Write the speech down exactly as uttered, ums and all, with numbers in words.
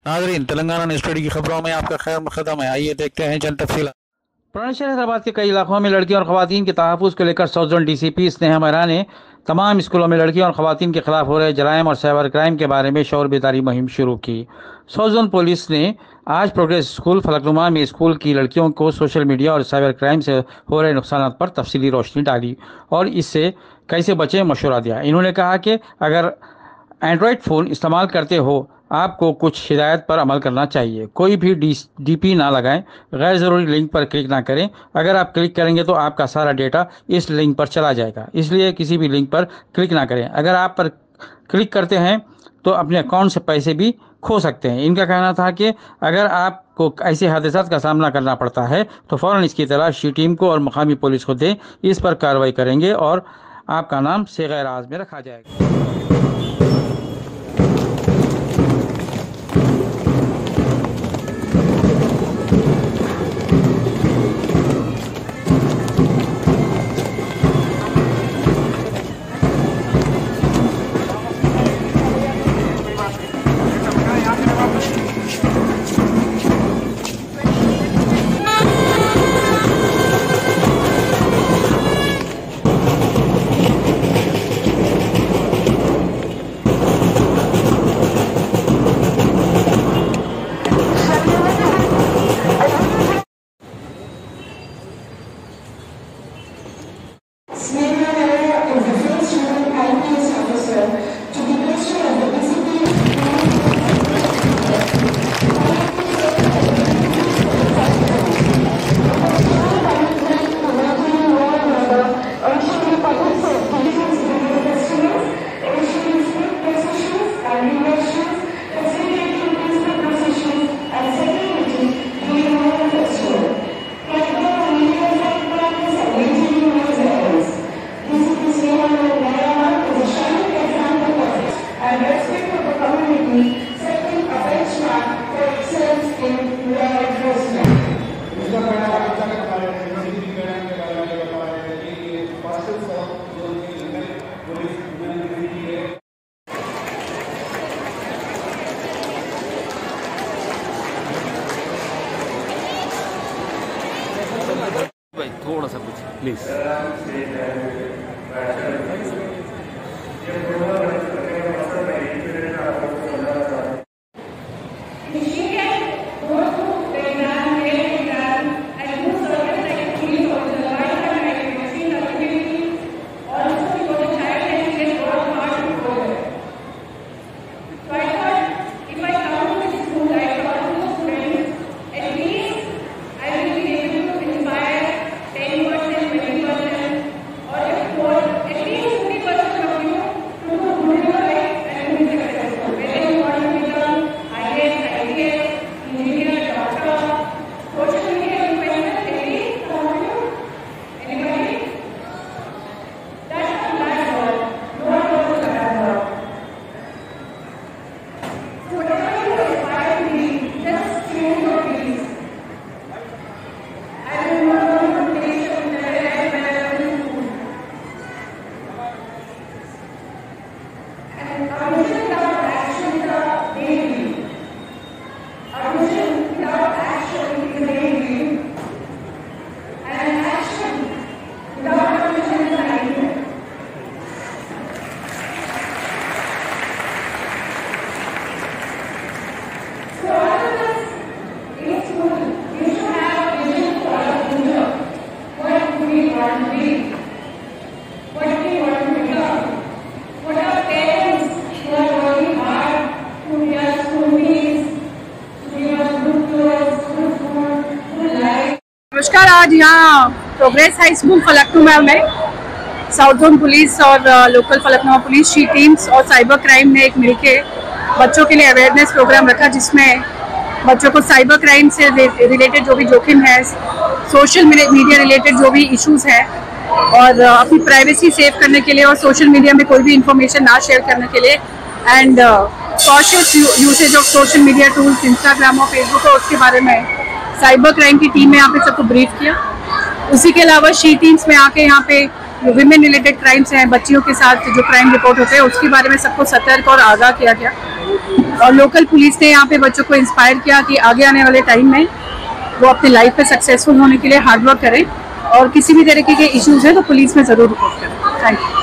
नाज़रीन, Telangana news today की खबरों में आपका खैर मकदम है। आइए देखते हैं चंद तफसीलात। पुराने शहर हैदराबाद के कई इलाकों में लड़कियों और खवातीन के तहफ़्फ़ुज़ को लेकर south zone DCP Sneha Mehra ने तमाम स्कूलों में लड़कियों और खवातीन के खिलाफ हो रहे जराइम और साइबर क्राइम के बारे में शऊर बेदारी मुहिम शुरू की। साउथ जोन पुलिस ने आज प्रोग्रेस स्कूल फलकनुमा में स्कूल की लड़कियों को सोशल मीडिया और साइबर क्राइम से हो रहे नुकसान पर तफसीली रोशनी डाली और इससे कैसे बचें मशवरा दिया। इन्होंने कहा कि अगर एंड्रॉयड फ़ोन इस्तेमाल करते हो, आपको कुछ हिदायत पर अमल करना चाहिए। कोई भी डी डीपी ना लगाएं, गैर ज़रूरी लिंक पर क्लिक ना करें। अगर आप क्लिक करेंगे तो आपका सारा डेटा इस लिंक पर चला जाएगा, इसलिए किसी भी लिंक पर क्लिक ना करें। अगर आप पर क्लिक करते हैं तो अपने अकाउंट से पैसे भी खो सकते हैं। इनका कहना था कि अगर आपको ऐसे हादसात का सामना करना पड़ता है तो फ़ौरन इसकी तलाश शी टीम को और मकामी पुलिस को दें, इस पर कार्रवाई करेंगे और आपका नाम से गैर आज़ में रखा जाएगा। Sneha Mehra is the first woman I P S officer to be questioned at the D C P भाई थोड़ा सा कुछ प्लीज। नमस्कार। आज यहाँ प्रोग्रेस हाई स्कूल फलकनुमा में साउथ जोन पुलिस और local Falaknuma police she teams और साइबर क्राइम ने एक मिलके बच्चों के लिए अवेयरनेस प्रोग्राम रखा, जिसमें बच्चों को साइबर क्राइम से रिलेटेड जो भी जोखिम है, सोशल मीडिया रिलेटेड जो भी इश्यूज है और अपनी प्राइवेसी सेव करने के लिए और सोशल मीडिया में कोई भी इंफॉर्मेशन ना शेयर करने के लिए and cautious usage of social media tools, Instagram और फेसबुक और उसके बारे में साइबर क्राइम की टीम ने यहाँ पे सबको ब्रीफ किया। उसी के अलावा शी टीम्स में आके यहाँ पे विमेन रिलेटेड क्राइम्स हैं, बच्चियों के साथ जो क्राइम रिपोर्ट होते हैं, उसके बारे में सबको सतर्क और आगाह किया गया। और लोकल पुलिस ने यहाँ पे बच्चों को इंस्पायर किया कि आगे आने वाले टाइम में वो अपनी लाइफ में सक्सेसफुल होने के लिए हार्ड वर्क करें और किसी भी तरीके के इश्यूज है तो पुलिस में ज़रूर रिपोर्ट करें। Thank you.